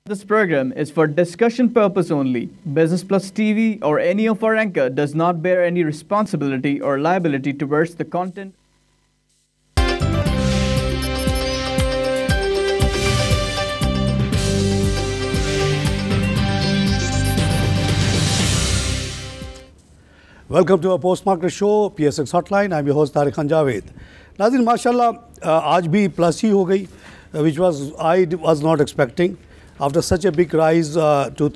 This program is for discussion purpose only. Business Plus TV or any of our anchor does not bear any responsibility or liability towards the content. Welcome to our post-market show, PSX Hotline. I'm your host Tarique Javed. नाज़रीन माशाल्लाह आज भी plus ही हो गई, which I was not expecting. After such a big rise to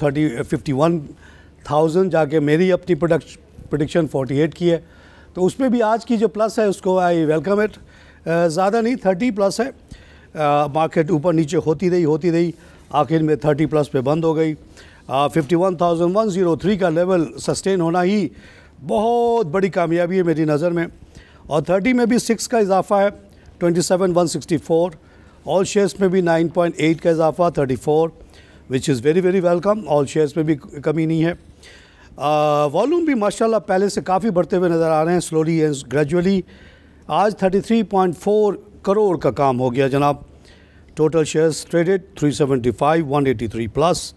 51,000 जाके मेरी अपनी prediction 48 की है, तो उसमें भी आज की जो प्लस है उसको आई वेलकम इट. ज़्यादा नहीं 30 प्लस है. मार्केट ऊपर नीचे होती रही आखिर में 30 प्लस पे बंद हो गई. 51,103 का लेवल सस्टेन होना ही बहुत बड़ी कामयाबी है मेरी नज़र में. और 30 में भी 6 का इजाफा है, 27,164. ऑल शेयर्स में भी 9.8 का इजाफा, 34, which is very welcome. All shares में भी कमी नहीं है. वॉल्यूम भी माशाल्लाह पहले से काफ़ी बढ़ते हुए नज़र आ रहे हैं, स्लोली एंड ग्रेजुअली. आज 33.4 करोड़ का काम हो गया जनाब. Total shares traded 375, 183 plus,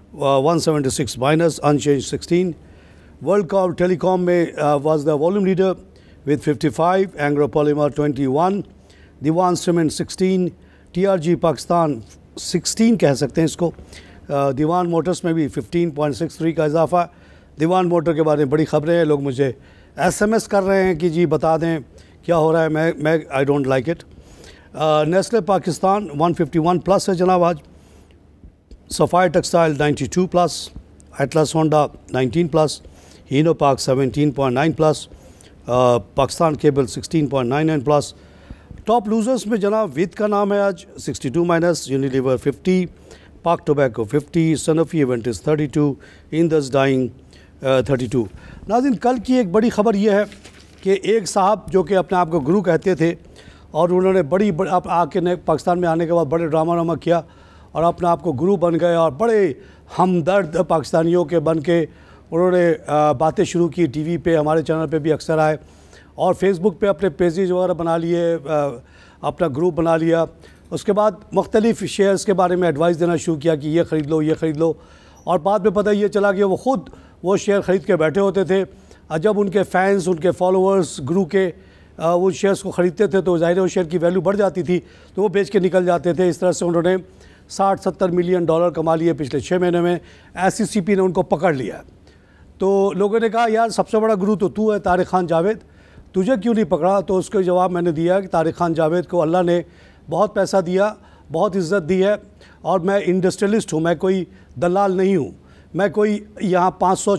176 minus, unchanged 16. World Telecom में was the volume leader with 55, Anglo Polymer 21, Dewan cement 16, TRG Pakistan 16 कह सकते हैं इसको. दीवान मोटर्स में भी 15.63 का इजाफा. दीवान मोटर के बारे में बड़ी खबरें हैं, लोग मुझे SMS कर रहे हैं कि जी बता दें क्या हो रहा है. मैं I don't like it. Nestle Pakistan 151 प्लस है जनाब आज. सफ़ायर टेक्सटाइल 92 प्लस, एटलस होंडा 19 प्लस, हीनो पार्क 17.9 प्लस, पाकिस्तान केबल 16.99 प्लस. टॉप लूजर्स में जनाब विद का नाम है आज 62 minus, Unilever 50, Pak tobacco 50, Sanofi Aventis 32, Indus dyeing 32. नाज़रीन कल की एक बड़ी ख़बर यह है कि एक साहब जो कि अपने आप को गुरु कहते थे और उन्होंने बड़ी आके पाकिस्तान में आने के बाद बड़े ड्रामा किया और अपने आप को गुरु बन गए और बड़े हमदर्द पाकिस्तानियों के बन के उन्होंने बातें शुरू की. टीवी पे, हमारे चैनल पे भी अक्सर आए और फेसबुक पे अपने पेजेज वगैरह बना लिए, अपना ग्रुप बना लिया. उसके बाद मुख्तलिफ़ शेयर्स के बारे में एडवाइस देना शुरू किया कि ये ख़रीद लो, ये ख़रीद लो. और बाद में पता ये चला कि वो ख़ुद वो शेयर ख़रीद के बैठे होते थे. जब उनके फैंस, उनके फॉलोअर्स ग्रुप के उन शेयर्स को ख़रीदते थे तो ज़ाहिर है उस शेयर की वैल्यू बढ़ जाती थी, तो वो बेच के निकल जाते थे. इस तरह से उन्होंने 60-70 मिलियन डॉलर कमा लिए पिछले 6 महीने में. SECP ने उनको पकड़ लिया. तो लोगों ने कहा यार सबसे बड़ा गुरु तो तू है तारिक खान जावेद, तुझे क्यों नहीं पकड़ा. तो उसके जवाब मैंने दिया कि तारिक खान जावेद को अल्लाह ने बहुत पैसा दिया, बहुत इज़्ज़त दी है और मैं इंडस्ट्रियलिस्ट हूँ, मैं कोई दलाल नहीं हूँ. मैं कोई यहाँ 500,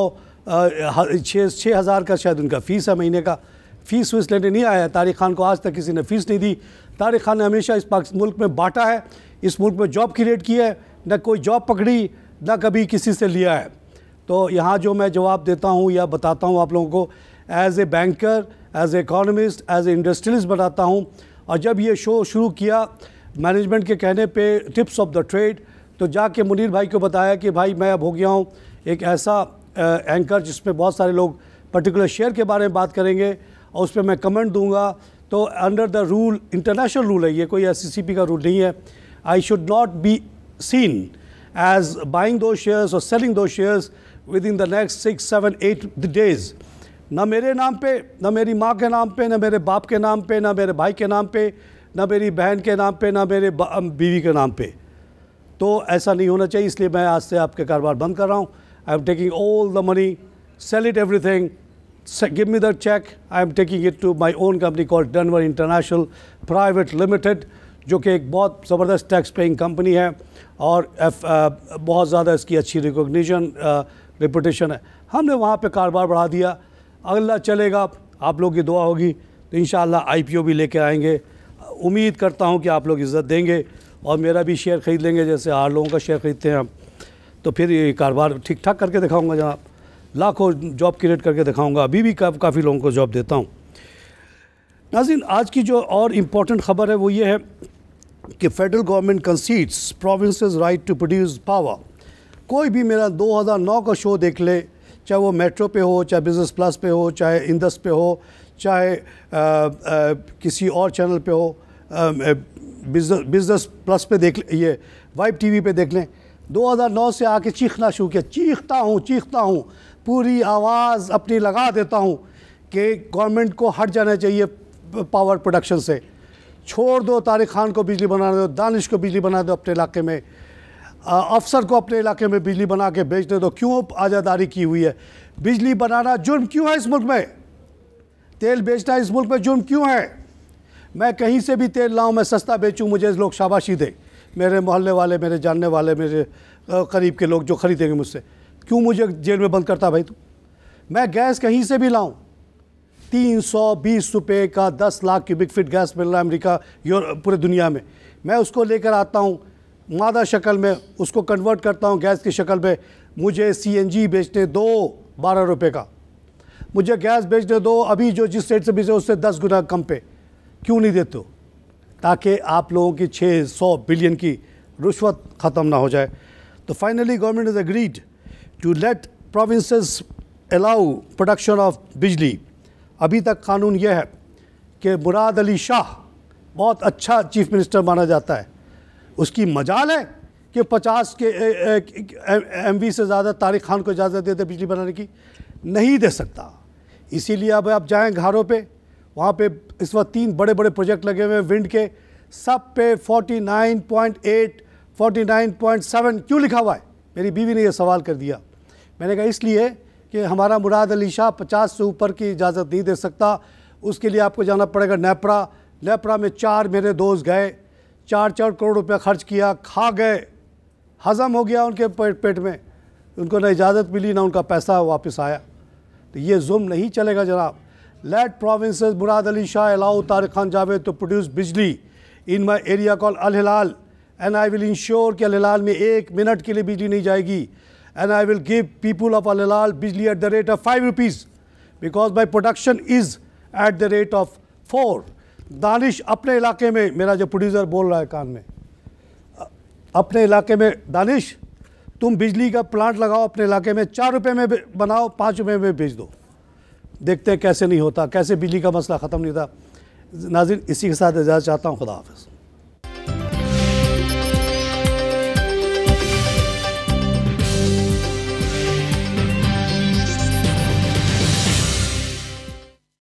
6,000 का शायद उनका फ़ीस है महीने का, फ़ीस वीस लेने नहीं आया. तारिक खान को आज तक किसी ने फ़ीस नहीं दी. तारिक खान ने हमेशा इस मुल्क में बांटा है, इस मुल्क में जॉब क्रिएट की है, न कोई जॉब पकड़ी, न कभी किसी से लिया है. तो यहाँ जो मैं जवाब देता हूँ या बताता हूँ आप लोगों को, as a banker, as a economist, as a industrialist बताता हूँ. और जब ये शो शुरू किया मैनेजमेंट के कहने पे, टिप्स ऑफ द ट्रेड, तो जाके मुनीर भाई को बताया कि भाई मैं अब हो गया हूँ एक ऐसा एंकर जिसमें बहुत सारे लोग पर्टिकुलर शेयर के बारे में बात करेंगे और उस पर मैं कमेंट दूँगा. तो under the rule, international rule है ये, कोई SECP का रूल नहीं है. I should not be seen as buying those shares or selling those shares within the next 6, 7, 8 days. ना मेरे नाम पे, ना मेरी माँ के नाम पे, ना मेरे बाप के नाम पे, ना मेरे भाई के नाम पे, ना मेरी बहन के नाम पे, ना मेरे बीवी के नाम पे. तो ऐसा नहीं होना चाहिए, इसलिए मैं आज से आपके कारोबार बंद कर रहा हूँ. I am taking all the money, sell it everything, give me the cheque. I am taking it to my own company called Denver International Private Limited, जो कि एक बहुत ज़बरदस्त टैक्स पेइंग कंपनी है और बहुत ज़्यादा इसकी अच्छी रिकॉग्निशन, रेपुटेशन है. हमने वहाँ पे कारोबार बढ़ा दिया. अल्लाह चलेगा, आप लोगों की दुआ होगी तो इंशाअल्लाह IPO भी लेके आएंगे. उम्मीद करता हूँ कि आप लोग इज़्ज़त देंगे और मेरा भी शेयर ख़रीद लेंगे जैसे हर लोगों का शेयर ख़रीदते हैं हम. तो फिर ये कारोबार ठीक ठाक करके दिखाऊँगा जनाब, लाखों जॉब क्रिएट करके दिखाऊँगा. अभी भी काफ़ी लोगों को जॉब देता हूँ. नाज़रीन आज की जो और इम्पोर्टेंट ख़बर है वो ये है कि federal government concedes provinces right to produce power. कोई भी मेरा 2009 का शो देख ले, चाहे वो मेट्रो पे हो, चाहे बिज़नेस प्लस पे हो, चाहे इंदस पे हो, चाहे किसी और चैनल पे हो, बिज़नेस प्लस पे देख, ये वाइब टीवी पे देख लें, 2009 से आके चीखना शुरू किया, चीखता हूँ, पूरी आवाज़ अपनी लगा देता हूँ कि गवर्नमेंट को हट जाना चाहिए पावर प्रोडक्शन से, छोड़ दो तारिक खान को बिजली बना दो, दानिश को बिजली बना दो अपने इलाके में, अफसर को अपने इलाके में बिजली बना के बेचने दो। क्यों आज़ादारी की हुई है? बिजली बनाना जुर्म क्यों है इस मुल्क में? तेल बेचना इस मुल्क में जुर्म क्यों है? मैं कहीं से भी तेल लाऊं, मैं सस्ता बेचूं, मुझे लोग शाबाशी दे, मेरे मोहल्ले वाले, मेरे जानने वाले, मेरे करीब के लोग जो ख़रीदेंगे मुझसे। क्यों मुझे जेल में बंद करता भाई तू? मैं गैस कहीं से भी लाऊं, 320 रुपये का 10 लाख क्यूबिक फीट गैस मिल रहा है अमेरिका, पूरे दुनिया में। मैं उसको लेकर आता हूँ मादा शक्ल में, उसको कन्वर्ट करता हूँ गैस की शक्ल में, मुझे CNG बेचने दो 12 रुपये का, मुझे गैस बेचने दो अभी जो जिस रेट से बेचे उससे 10 गुना कम पे। क्यों नहीं देते हो? ताकि आप लोगों की 600 बिलियन की रुश्वत ख़त्म ना हो जाए। तो finally government is agreed to let provinces allow production of बिजली। अभी तक कानून यह है कि मुराद अली शाह बहुत अच्छा चीफ मिनिस्टर माना जाता है, उसकी मजाल है कि 50 के MV से ज़्यादा तारिक खान को इजाज़त देते बिजली बनाने की, नहीं दे सकता। इसीलिए अब आप जाएँ घरों पे, वहाँ पे इस वक्त 3 बड़े बड़े प्रोजेक्ट लगे हुए हैं विंड के, सब पे 49.8 49.7 क्यों लिखा हुआ है? मेरी बीवी ने यह सवाल कर दिया। मैंने कहा इसलिए कि हमारा मुराद अली शाह 50 से ऊपर की इजाज़त नहीं दे सकता, उसके लिए आपको जाना पड़ेगा नेपरा में 4 मेरे दोस्त गए, 4 करोड़ रुपया खर्च किया, खा गए, हज़म हो गया उनके पेट में, उनको ना इजाज़त मिली ना उनका पैसा वापस आया। तो ये जुल्म नहीं चलेगा जनाब। Let provinces Murad Ali Shah allow Tariq Khan Jawed to produce बिजली in my area call Al Hilal, and I will ensure कि अल हिलाल में 1 मिनट के लिए बिजली नहीं जाएगी, and I will give people of Al Hilal बिजली at the rate of 5 rupees because my production is at the rate of 4। Danish अपने इलाके में, मेरा जो प्रोड्यूसर बोल रहा है कान में, अपने इलाके में, दानिश तुम बिजली का प्लांट लगाओ अपने इलाके में, 4 रुपये में बनाओ, 5 रुपये में बेच दो, देखते हैं कैसे नहीं होता, कैसे बिजली का मसला ख़त्म नहीं होता। नाज़रीन, इसी के साथ इजाज़त चाहता हूँ। खुदा हाफ़िज़।